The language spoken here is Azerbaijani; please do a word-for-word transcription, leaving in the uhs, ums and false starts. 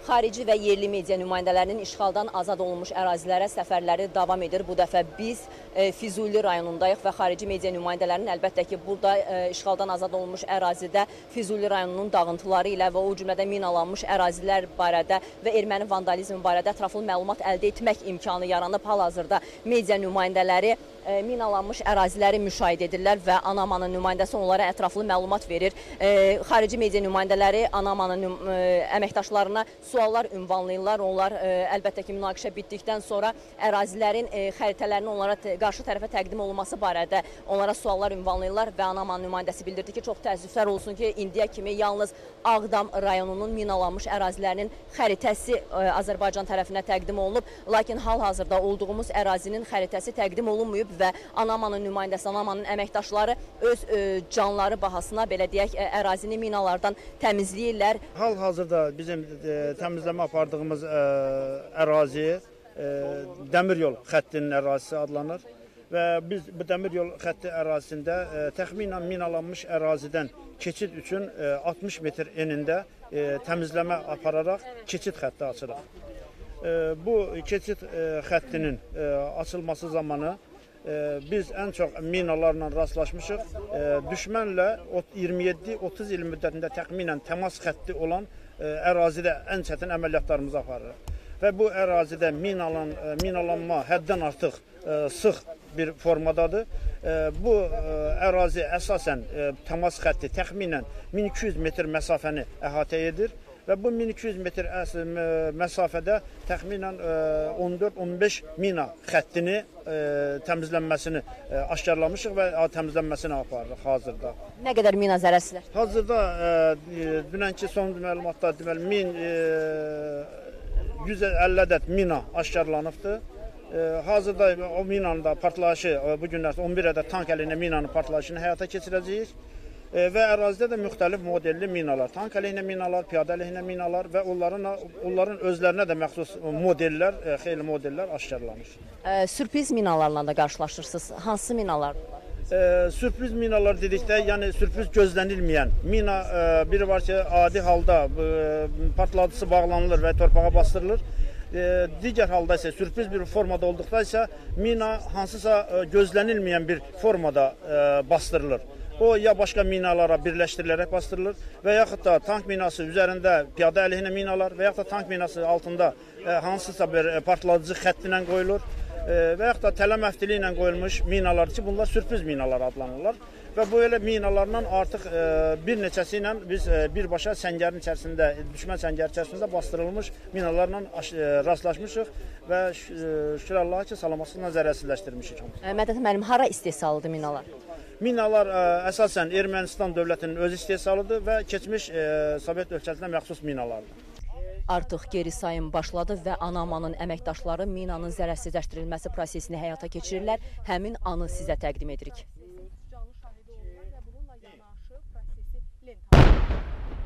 Xarici və yerli media nümayəndələrinin işğaldan azad olunmuş ərazilərə səfərləri davam edir. Bu dəfə biz e, Füzuli rayonundayıq və xarici media nümayəndələrinin əlbəttə ki, burada e, işğaldan azad olunmuş ərazidə Füzuli rayonunun dağıntıları ilə və o cümlədən minalanmış ərazilər barədə və erməni vandalizmi barədə ətraflı məlumat əldə etmək imkanı yaranıb. Hal-hazırda media nümayəndələri e, minalanmış əraziləri müşahidə edirlər və ANAMAnın nümayəndəsi onlara ətraflı məlumat verir. E, xarici media nümayəndələri ANAMAnın e, əməkdaşlarına suallar ünvanlayırlar. Onlar e, əlbəttə ki, münaqişə bitdikdən sonra ərazilərin e, xəritələrini onlara qarşı tərəfə təqdim olunması barədə onlara suallar ünvanlayırlar və ANAMAnın nümayəndəsi bildirdi ki, çox təəssüflər olsun ki, indiyə kimi yalnız Ağdam rayonunun minalanmış ərazilərinin xəritəsi e, Azərbaycan tərəfinə təqdim olunub. Lakin hal-hazırda olduğumuz ərazinin xəritəsi təqdim olunmayıb və ANAMAnın nümayəndəsi, ANAMAnın əməkdaşları öz e, canları bahasına, belə deyək, e, ərazini minalardan təmizləyirlər. Hal-hazırda bizim e, təmizləmə apardığımız ə, ərazi ə, dəmir yol xəttinin ərazisi adlanır və biz bu dəmir yol xətti ərazisində ə, təxminən minalanmış ərazidən keçid üçün ə, altmış metr enində ə, təmizləmə apararaq keçid xətti açırıq. Ə, bu keçid ə, xəttinin ə, açılması zamanı ə, biz ən çox minalarla rastlaşmışıq. Ə, düşmənlə iyirmi yeddi otuz il müddətində təxminən təmas xətti olan ərazidə ən çətin əməliyyatlarımızı aparırıq. Və bu ərazidə minalan, minalanma həddən artıq ə, sıx bir formadadır. Ə, bu ə, ərazi əsasən ə, təmas xətti təxminən min iki yüz metr məsafəni əhatə edir və bu min iki yüz metr ə, məsafədə təxminən ə, on dörd on beş mina xəttini ə, təmizlənməsini ə, aşkarlamışıq və ə, təmizlənməsini aparırıq hazırda. Nə qədər mina zərərsizlər? Hazırda ə, dünənki son məlumatda deməli min yüz əlli ədəd mina aşkarlanıbdır. Ə, hazırda o minanın da partlayışı bu günlər on bir ədəd tank əleyhinə minanın partlayışını həyata keçirəcəyik. Və ərazidə də müxtəlif modelli minalar, tank əleyhinə minalar, piyada əleyhinə minalar və onların, onların özlərinə də məxsus modellər, xeyli modellər aşkarlanır. E, sürpriz minalarla da qarşılaşırsınız. Hansı minalar? E, sürpriz minalar dedikdə, yəni sürpriz gözlənilməyən mina, e, biri var ki, adi halda e, partladıcısı bağlanılır və torpağa bastırılır. E, digər halda isə sürpriz bir formada olduqda isə mina hansısa e, gözlənilməyən bir formada e, bastırılır. O ya başqa minalara birləşdirilərək bastırılır və yaxud da tank minası üzərində piyada əleyhinə minalar və yaxud da tank minası altında e, hansısa bir e, partladıcı xəttinə qoyulur e, və yaxud da tələ məftili ilə qoyulmuş minalar ki, bunlar sürpriz minalar adlanırlar və bu elə minalarla artıq e, bir neçəsi ilə biz e, birbaşa səngərin içərisində, düşmən səngəri içərisində bastırılmış minalarla e, rastlaşmışıq və e, şükür Allaha ki, salamatlıqla zərərsizləşdirmişik. E, Mədət müəllim, hara istehsalıdır minalar? Minalar ə, əsasən Ermənistan dövlətinin öz istehsalıdır və keçmiş ə, Sovet ölkəsinə məxsus minalardır. Artıq geri sayım başladı və ANAMAnın əməkdaşları minanın zərərsizləşdirilməsi prosesini həyata keçirirlər. Həmin anı sizə təqdim edirik. Canlı şahidi olurlar və bununla yanaşı prosesi lenta.